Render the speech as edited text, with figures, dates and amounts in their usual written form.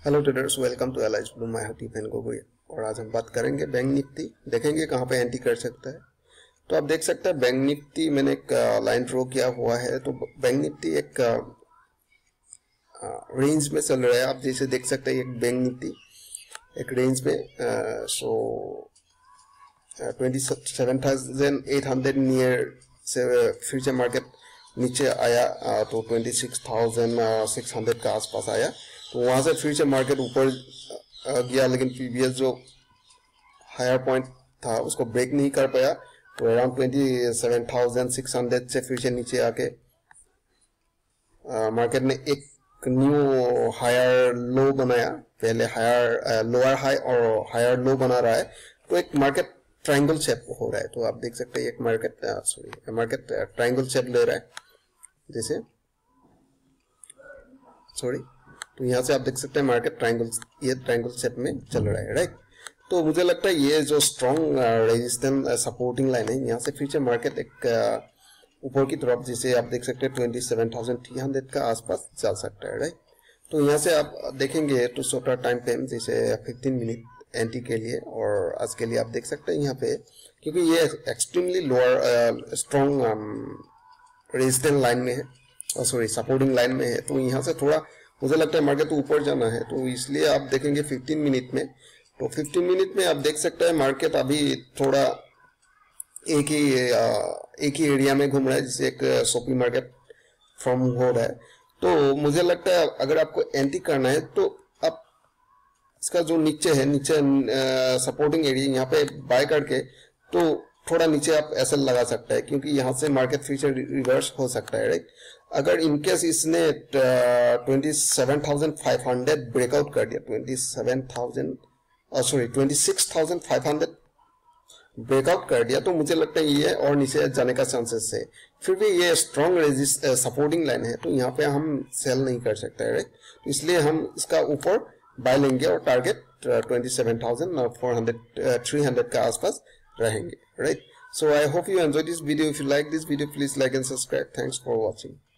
Hello traders, welcome to Alicblue। मैं हूं tiffin Gogoi और आज हम बात करेंगे बैंक निफ्टी। देखेंगे कहां पे एंट्री कर सकता है। तो आप देख सकते हैं बैंक निफ्टी मैंने एक लाइन ड्रॉ किया हुआ है। तो बैंक निफ्टी एक रेंज में चल रहा है। आप जैसे देख सकते हैं एक बैंक निफ्टी एक रेंज में 27,800 नियर से फ्यूचर मार्केट नीचे आया तो 26,600 का आसपास आया। तो वहां से फ्यूचर मार्केट ऊपर गया, लेकिन प्रीवियस जो हायर पॉइंट था उसको ब्रेक नहीं कर पाया। तो अराउंड 27,600 से फ्यूचर नीचे आके मार्केट ने एक न्यू हायर लो बनाया। पहले हायर लोअर हाई और हायर लो बना रहा है। तो एक मार्केट ट्रायंगल शेप हो रहा है। तो आप देख सकते हैं एक मार्केट ट्रायंगल शेप ले रहा है जैसे तो यहाँ से आप देख सकते हैं मार्केट ट्रायंगल शेप में चल रहा है, राइट। तो मुझे लगता है ये जो स्ट्रॉन्ग रेजिस्टेंस सपोर्टिंग लाइन है, यहाँ से फ्यूचर मार्केट एक ऊपर की तरफ जैसे आप देख सकते हैं 27,300 का आसपास चल सकता है, राइट। तो यहाँ से आप देखेंगे तो शॉर्टर टाइम फ्रेम जैसे 15 मिनट एंट्री के लिए और आज के लिए आप देख सकते हैं यहाँ पे, क्योंकि ये extremely lower strong resistance line में है, सपोर्टिंग लाइन में है। तो यहाँ से थोड़ा मुझे लगता है मार्केट ऊपर जाना है। तो इसलिए आप देखेंगे 15 मिनट में, तो 15 मिनट में आप देख सकते हैं मार्केट अभी थोड़ा एक ही एरिया में घूम रहा है, जैसे एक शॉपिंग मार्केट फॉर्म हो रहा है। तो मुझे लगता है अगर आपको एंट्री करना है तो आप इसका जो नीचे सपोर्टिंग एरिया यहाँ पे बाय करके तो थोड़ा नीचे आप एसएल लगा सकता है, क्योंकि यहाँ से मार्केट फ्यूचर रिवर्स हो सकता है, राइट। अगर इनकेस इसने 27,500 ब्रेकआउट कर दिया, 26,500 ब्रेकआउट कर दिया, तो मुझे लगता है ये और नीचे जाने का चांसेस है। फिर भी ये स्ट्रॉन्ग सपोर्टिंग लाइन है, तो यहाँ पे हम सेल नहीं कर सकते हैं, राइट। तो इसलिए हम इसका ऊपर बाय लेंगे और टारगेट 27,300 का आसपास रहेंगे, right? So I hope you enjoyed this video. If you like this video, please like and subscribe. Thanks for watching.